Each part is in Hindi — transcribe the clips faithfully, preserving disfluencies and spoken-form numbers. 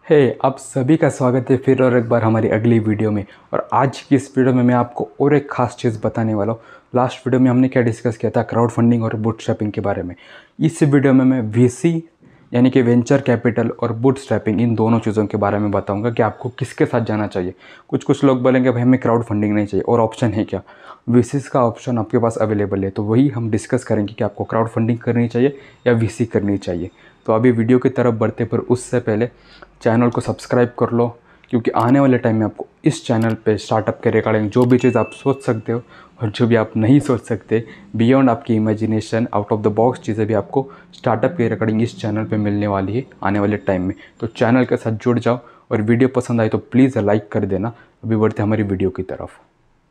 हे hey, आप सभी का स्वागत है फिर और एक बार हमारी अगली वीडियो में। और आज की इस वीडियो में मैं आपको और एक ख़ास चीज़ बताने वाला हूँ। लास्ट वीडियो में हमने क्या डिस्कस किया था, क्राउड फंडिंग और बूटस्ट्रैपिंग के बारे में। इस वीडियो में मैं वीसी यानी कि वेंचर कैपिटल और बूटस्ट्रैपिंग इन दोनों चीज़ों के बारे में बताऊंगा कि आपको किसके साथ जाना चाहिए। कुछ कुछ लोग बोलेंगे भाई हमें क्राउड फंडिंग नहीं चाहिए, और ऑप्शन है क्या, वीसीस का ऑप्शन आपके पास अवेलेबल है। तो वही हम डिस्कस करेंगे कि आपको क्राउड फंडिंग करनी चाहिए या वीसी करनी चाहिए। तो अभी वीडियो की तरफ बढ़ते पर उससे पहले चैनल को सब्सक्राइब कर लो, क्योंकि आने वाले टाइम में आपको इस चैनल पे स्टार्टअप के रिगार्डिंग जो भी चीज़ आप सोच सकते हो और जो भी आप नहीं सोच सकते, बियॉन्ड आपकी imagination, out of the box चीज़ें भी आपको स्टार्टअप के रिगार्डिंग इस चैनल पे मिलने वाली है आने वाले टाइम में। तो चैनल के साथ जुड़ जाओ, और वीडियो पसंद आए तो प्लीज़ लाइक कर देना। अभी बढ़ते हमारी वीडियो की तरफ।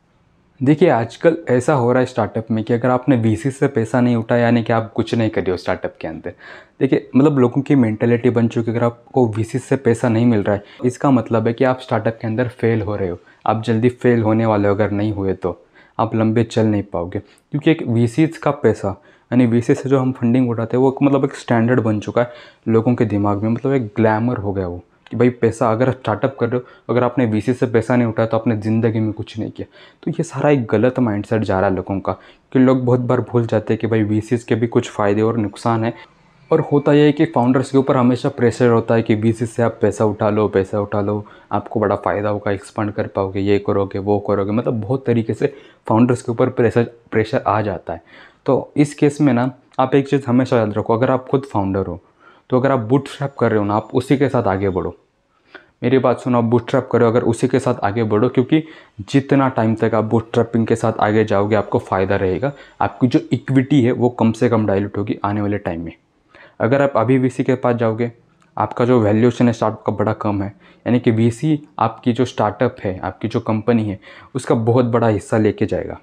देखिए, आजकल ऐसा हो रहा है स्टार्टअप में कि अगर आपने वीसी से पैसा नहीं उठाया यानी कि आप कुछ नहीं कर रहे हो स्टार्टअप के अंदर। देखिए, मतलब लोगों की मेंटेलिटी बन चुकी है, अगर आपको वीसी से पैसा नहीं मिल रहा है इसका मतलब है कि आप स्टार्टअप के अंदर फेल हो रहे हो। आप जल्दी फेल होने वाले हो, अगर नहीं हुए तो आप लंबे चल नहीं पाओगे। क्योंकि एक वीसी का पैसा यानी वीसी से जो हम फंडिंग उठाते हैं वो मतलब एक स्टैंडर्ड बन चुका है लोगों के दिमाग में, मतलब एक ग्लैमर हो गया वो कि भाई पैसा, अगर स्टार्टअप कर रहे हो, अगर आपने वीसी से पैसा नहीं उठाया तो आपने ज़िंदगी में कुछ नहीं किया। तो ये सारा एक गलत माइंडसेट जा रहा है लोगों का, कि लोग बहुत बार भूल जाते हैं कि भाई वीसीस के भी कुछ फ़ायदे और नुकसान है। और होता यह है कि फाउंडर्स के ऊपर हमेशा प्रेशर होता है कि वीसी से आप पैसा उठा लो, पैसा उठा लो, आपको बड़ा फ़ायदा होगा, एक्सपांड कर पाओगे, ये करोगे वो करोगे, मतलब बहुत तरीके से फाउंडर्स के ऊपर प्रेशर प्रेशर आ जाता है। तो इस केस में ना आप एक चीज़ हमेशा याद रखो, अगर आप खुद फाउंडर हो तो अगर आप बूटस्ट्रैप कर रहे हो ना, आप उसी के साथ आगे बढ़ो। मेरी बात सुनो, आप बूटस्ट्रैप करो, अगर उसी के साथ आगे बढ़ो, क्योंकि जितना टाइम तक आप बूटस्ट्रैपिंग के साथ आगे जाओगे आपको फ़ायदा रहेगा। आपकी जो इक्विटी है वो कम से कम डाइल्यूट होगी आने वाले टाइम में। अगर आप अभी वीसी के पास जाओगे, आपका जो वैल्यूएशन है स्टार्टअप का बड़ा कम है, यानी कि वीसी आपकी जो स्टार्टअप है, आपकी जो कंपनी है, उसका बहुत बड़ा हिस्सा लेके जाएगा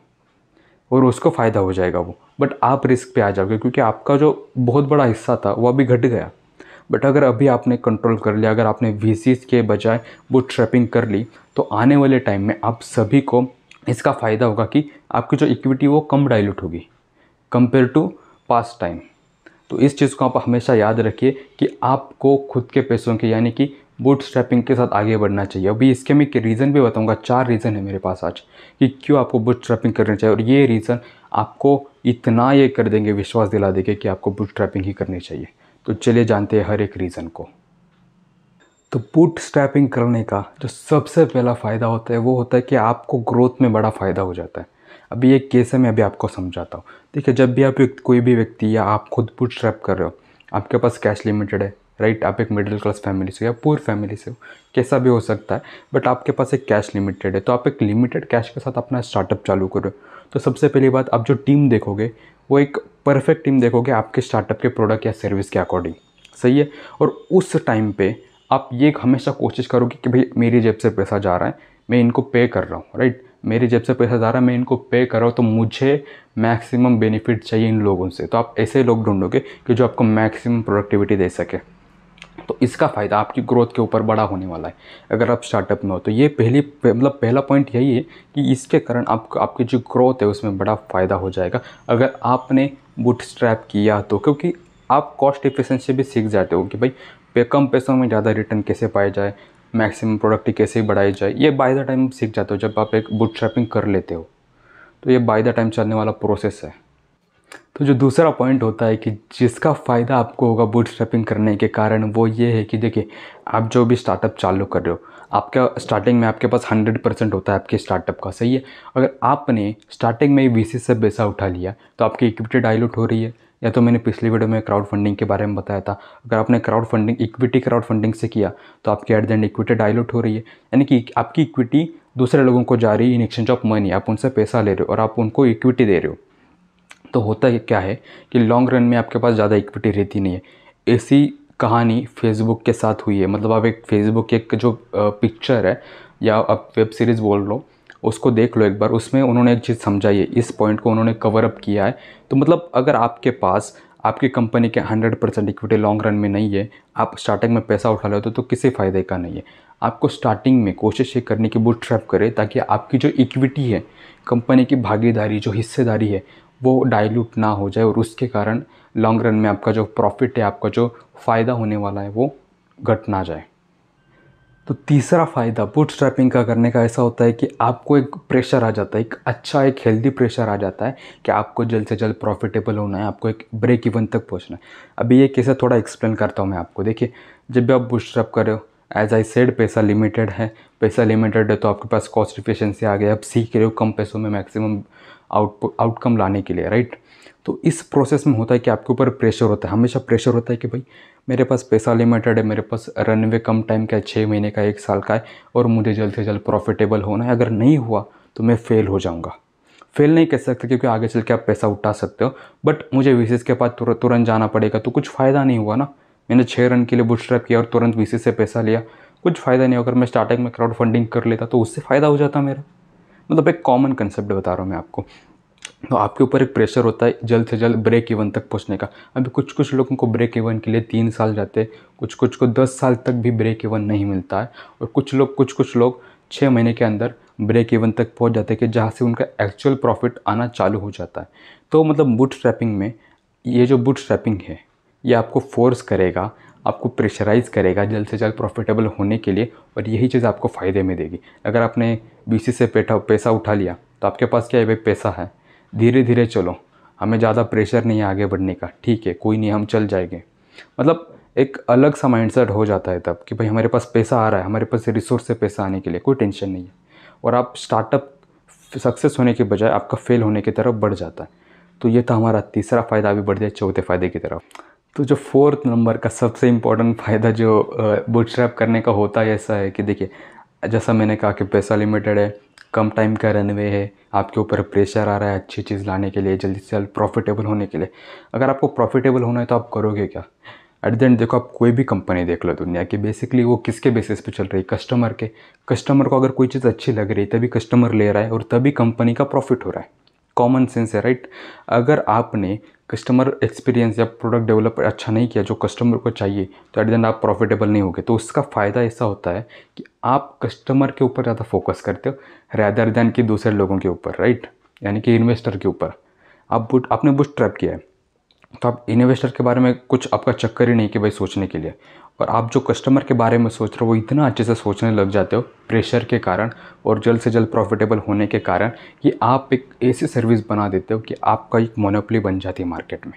और उसको फ़ायदा हो जाएगा वो। बट आप रिस्क पे आ जाओगे, क्योंकि आपका जो बहुत बड़ा हिस्सा था वो अभी घट गया। बट अगर अभी आपने कंट्रोल कर लिया, अगर आपने वीसीस के बजाय बूटस्ट्रैपिंग कर ली, तो आने वाले टाइम में आप सभी को इसका फ़ायदा होगा कि आपकी जो इक्विटी वो कम डाइल्यूट होगी कंपेयर टू पास्ट टाइम। तो इस चीज़ को आप हमेशा याद रखिए कि आपको खुद के पैसों के यानी कि बूटस्ट्रैपिंग के साथ आगे बढ़ना चाहिए। अभी इसके मैं एक रीज़न भी बताऊंगा, चार रीज़न है मेरे पास आज कि क्यों आपको बूटस्ट्रैपिंग करनी चाहिए, और ये रीज़न आपको इतना ये कर देंगे, विश्वास दिला देंगे कि आपको बूटस्ट्रैपिंग ही करनी चाहिए। तो चलिए जानते हैं हर एक रीज़न को। तो बूटस्ट्रैपिंग करने का जो सबसे पहला फ़ायदा होता है वो होता है कि आपको ग्रोथ में बड़ा फ़ायदा हो जाता है। अभी एक केस है, मैं अभी आपको समझाता हूँ। देखिए, जब भी आप एक कोई भी व्यक्ति या आप खुद बूटस्ट्रैप कर रहे हो, आपके पास कैश लिमिटेड है, राइट। आप एक मिडिल क्लास फैमिली से या पुअर फैमिली से हो, कैसा भी हो सकता है, बट आपके पास एक कैश लिमिटेड है, तो आप एक लिमिटेड कैश के साथ अपना स्टार्टअप चालू करो। तो सबसे पहली बात, आप जो टीम देखोगे वो एक परफेक्ट टीम देखोगे आपके स्टार्टअप के प्रोडक्ट या सर्विस के अकॉर्डिंग, सही है। और उस टाइम पे आप ये हमेशा कोशिश करोगे कि भाई मेरी जेब से पैसा जा रहा है, मैं इनको पे कर रहा हूँ, राइट। मेरी जेब से पैसा जा रहा है, मैं इनको पे कर रहा हूँ, तो मुझे मैक्सिमम बेनिफिट चाहिए इन लोगों से। तो आप ऐसे लोग ढूंढोगे कि जो आपको मैक्सिमम प्रोडक्टिविटी दे सके। तो इसका फ़ायदा आपकी ग्रोथ के ऊपर बड़ा होने वाला है अगर आप स्टार्टअप में हो। तो ये पहली मतलब पहला पॉइंट यही है कि इसके कारण आप आपकी जो ग्रोथ है उसमें बड़ा फ़ायदा हो जाएगा अगर आपने बूटस्ट्रैप किया तो। क्योंकि आप कॉस्ट एफिशिएंसी भी सीख जाते हो कि भाई पे कम पैसों में ज़्यादा रिटर्न कैसे पाया जाए, मैक्सिमम प्रोडक्टिविटी कैसे बढ़ाई जाए, ये बाय द टाइम सीख जाते हो जब आप एक बूटस्ट्रैपिंग कर लेते हो। तो ये बाय द टाइम चलने वाला प्रोसेस है। तो जो दूसरा पॉइंट होता है कि जिसका फ़ायदा आपको होगा बूटस्ट्रैपिंग करने के कारण, वो ये है कि देखिए, आप जो भी स्टार्टअप चालू कर रहे हो, आपका स्टार्टिंग में आपके पास हंड्रेड परसेंट होता है आपके स्टार्टअप का, सही है। अगर आपने स्टार्टिंग में ही वीसी से पैसा उठा लिया तो आपकी इक्विटी डाइल्यूट हो रही है। या तो मैंने पिछली वीडियो में क्राउड फंडिंग के बारे में बताया था, अगर आपने crowd funding equity crowd funding से किया तो आपकी at the end equity dilute हो रही है, यानी कि आपकी इक्विटी दूसरे लोगों को जा रही है इन एक्सचेंज ऑफ मनी। आप उनसे पैसा ले रहे हो और आप उनको इक्विटी दे रहे हो। तो होता है क्या है कि लॉन्ग रन में आपके पास ज़्यादा इक्विटी रहती नहीं है। ऐसी कहानी फेसबुक के साथ हुई है। मतलब आप एक फेसबुक एक जो पिक्चर है या आप वेब सीरीज़ बोल लो, उसको देख लो एक बार, उसमें उन्होंने एक चीज़ समझाई है, इस पॉइंट को उन्होंने कवर अप किया है। तो मतलब अगर आपके पास आपकी कंपनी के hundred percent equity long run में नहीं है, आप स्टार्टिंग में पैसा उठा लेते हो तो किसी फ़ायदे का नहीं है। आपको स्टार्टिंग में कोशिश ये करने की बूटस्ट्रैप करें ताकि आपकी जो इक्विटी है, कंपनी की भागीदारी जो हिस्सेदारी है, वो डाइल्यूट ना हो जाए और उसके कारण लॉन्ग रन में आपका जो प्रॉफिट है, आपका जो फ़ायदा होने वाला है, वो घट ना जाए। तो तीसरा फ़ायदा बूटस्ट्रैपिंग का करने का ऐसा होता है कि आपको एक प्रेशर आ जाता है, एक अच्छा एक हेल्दी प्रेशर आ जाता है कि आपको जल्द से जल्द प्रॉफिटेबल होना है, आपको एक ब्रेक इवन तक पहुंचना है। अभी ये कैसे थोड़ा एक्सप्लेन करता हूँ मैं आपको। देखिए, जब भी आप बूटस्ट्रैप कर रहे हो, एज आई सेड पैसा लिमिटेड है, पैसा लिमिटेड है तो आपके पास कॉस्ट इफिशिएंसी आ गया, आप सीख रहे हो कम पैसों में मैक्सिमम आउटपुट आउटकम लाने के लिए, राइट। तो इस प्रोसेस में होता है कि आपके ऊपर प्रेशर होता है, हमेशा प्रेशर होता है कि भाई मेरे पास पैसा लिमिटेड है, मेरे पास रनवे कम टाइम का है, छः महीने का, एक साल का है, और मुझे जल्द से जल्द प्रॉफिटेबल होना है। अगर नहीं हुआ तो मैं फ़ेल हो जाऊंगा। फेल नहीं कह सकते क्योंकि आगे चल के आप पैसा उठा सकते हो, बट मुझे वीसीएस के पास तुरंत तुरंत जाना पड़ेगा तो कुछ फ़ायदा नहीं हुआ ना। मैंने छः रन के लिए बूटस्ट्रैप किया और तुरंत वीसीएस से पैसा लिया, कुछ फ़ायदा नहीं। अगर मैं स्टार्टिंग में क्राउड फंडिंग कर लेता तो उससे फ़ायदा हो जाता मेरा। मतलब एक कॉमन कंसेप्ट बता रहा हूँ मैं आपको। तो आपके ऊपर एक प्रेशर होता है जल्द से जल्द ब्रेक इवन तक पहुंचने का। अभी कुछ कुछ लोगों को ब्रेक इवन के लिए तीन साल जाते हैं, कुछ कुछ को दस साल तक भी ब्रेक इवन नहीं मिलता है, और कुछ लोग कुछ कुछ लोग छः महीने के अंदर ब्रेक इवन तक पहुंच जाते हैं कि जहाँ से उनका एक्चुअल प्रॉफिट आना चालू हो जाता है। तो मतलब बूटस्ट्रैपिंग में ये जो बूटस्ट्रैपिंग है ये आपको फोर्स करेगा, आपको प्रेशराइज़ करेगा जल्द से जल्द प्रॉफिटेबल होने के लिए, और यही चीज़ आपको फ़ायदे में देगी। अगर आपने बीसी से पैसा पैसा उठा लिया तो आपके पास क्या है भाई, पैसा है, धीरे धीरे चलो, हमें ज़्यादा प्रेशर नहीं है आगे बढ़ने का, ठीक है कोई नहीं हम चल जाएंगे। मतलब एक अलग सा माइंडसेट हो जाता है तब कि भाई हमारे पास पैसा आ रहा है, हमारे पास रिसोर्स से पैसा आने के लिए कोई टेंशन नहीं है, और आप स्टार्टअप सक्सेस होने के बजाय आपका फेल होने की तरफ बढ़ जाता है। तो ये था हमारा तीसरा फ़ायदा। अभी बढ़ जाए चौथे फ़ायदे की तरफ। तो जो फोर्थ नंबर का सबसे इम्पोर्टेंट फ़ायदा जो बूटस्ट्रैप करने का होता है ऐसा है कि देखिए, जैसा मैंने कहा कि पैसा लिमिटेड है, कम टाइम का रनवे है, आपके ऊपर प्रेशर आ रहा है अच्छी चीज़ लाने के लिए, जल्दी से जल्द प्रॉफिटेबल होने के लिए। अगर आपको प्रॉफिटेबल होना है तो आप करोगे क्या? एट द एंड देखो, आप कोई भी कंपनी देख लो दुनिया की, बेसिकली वो किसके बेसिस पे चल रही है? कस्टमर के। कस्टमर को अगर कोई चीज़ अच्छी लग रही है तभी कस्टमर ले रहा है और तभी कंपनी का प्रॉफिट हो रहा है। कॉमन सेंस है, राइट। अगर आपने कस्टमर एक्सपीरियंस या प्रोडक्ट डेवलप अच्छा नहीं किया जो कस्टमर को चाहिए तो एट द एंड आप प्रॉफिटेबल नहीं होगे। तो उसका फ़ायदा ऐसा होता है कि आप कस्टमर के ऊपर ज़्यादा फोकस करते हो रैदर दैन कि दूसरे लोगों के ऊपर, राइट, यानी कि इन्वेस्टर के ऊपर। आप बूट आपने बूटस्ट्रैप किया है तो आप इन्वेस्टर के बारे में कुछ आपका चक्कर ही नहीं कि भाई सोचने के लिए, और आप जो कस्टमर के बारे में सोच रहे हो वो इतना अच्छे से सोचने लग जाते हो प्रेशर के कारण और जल्द से जल्द प्रॉफिटेबल होने के कारण कि आप एक ऐसी सर्विस बना देते हो कि आपका एक मोनोपोली बन जाती है मार्केट में,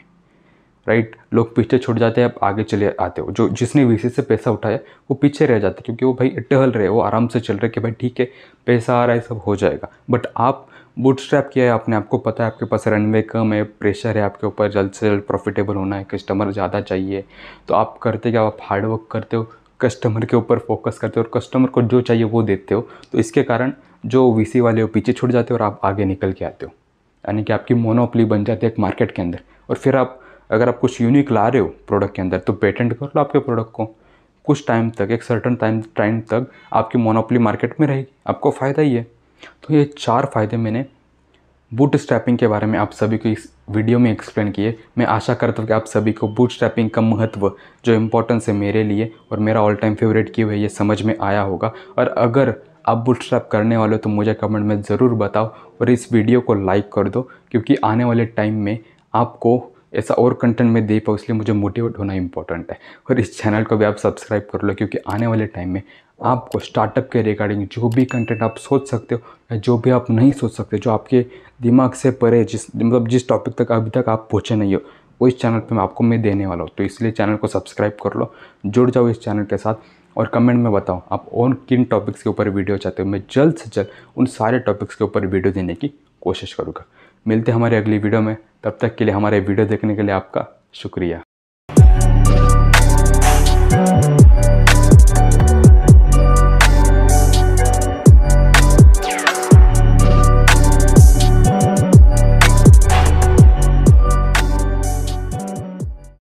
राइट। लोग पीछे छूट जाते हैं, आप आगे चले आते हो। जो जिसने वीसी से पैसा उठाया वो पीछे रह जाते क्योंकि वो भाई टहल रहे, वो आराम से चल रहे कि भाई ठीक है पैसा आ रहा है सब हो जाएगा। बट आप बूटस्ट्रैप किया है आपने, आपको पता है आपके पास रनवे कम है, प्रेशर है आपके ऊपर, जल्द से जल्द प्रॉफिटेबल होना है, कस्टमर ज़्यादा चाहिए, तो आप करते क्या, आप हार्डवर्क करते हो, कस्टमर के ऊपर फोकस करते हो और कस्टमर को जो चाहिए वो देते हो। तो इसके कारण जो वीसी वाले हो पीछे छूट जाते हो और आप आगे निकल के आते हो, यानी कि आपकी मोनोपोली बन जाती है एक मार्केट के अंदर। और फिर आप अगर आप कुछ यूनिक ला रहे हो प्रोडक्ट के अंदर तो पेटेंट कर लो आपके प्रोडक्ट को, कुछ टाइम तक, एक सर्टन टाइम टाइम तक आपकी मोनोपोली मार्केट में रहेगी, आपको फ़ायदा ही है। तो ये चार फ़ायदे मैंने बूटस्ट्रैपिंग के बारे में आप सभी को इस वीडियो में एक्सप्लेन किए। मैं आशा करता हूँ कि आप सभी को बूटस्ट्रैपिंग का महत्व, जो इम्पोर्टेंस है मेरे लिए और मेरा ऑल टाइम फेवरेट की हुई है, ये समझ में आया होगा। और अगर आप बूटस्ट्रैप करने वाले हो तो मुझे कमेंट में ज़रूर बताओ और इस वीडियो को लाइक कर दो, क्योंकि आने वाले टाइम में आपको ऐसा और कंटेंट में दे पाऊँ, इसलिए मुझे मोटिवेट होना इंपॉर्टेंट है। और इस चैनल को भी आप सब्सक्राइब कर लो, क्योंकि आने वाले टाइम में आपको स्टार्टअप के रिगार्डिंग जो भी कंटेंट आप सोच सकते हो या जो भी आप नहीं सोच सकते, जो आपके दिमाग से परे, जिस मतलब जिस टॉपिक तक अभी तक आप पहुँचे नहीं हो, वो इस चैनल पे मैं आपको मैं देने वाला हूँ। तो इसलिए चैनल को सब्सक्राइब कर लो, जुड़ जाओ इस चैनल के साथ, और कमेंट में बताओ आप और किन टॉपिक्स के ऊपर वीडियो चाहते हो। मैं जल्द से जल्द उन सारे टॉपिक्स के ऊपर वीडियो देने की कोशिश करूँगा। मिलते हैं हमारे अगली वीडियो में, तब तक के लिए हमारे वीडियो देखने के लिए आपका शुक्रिया।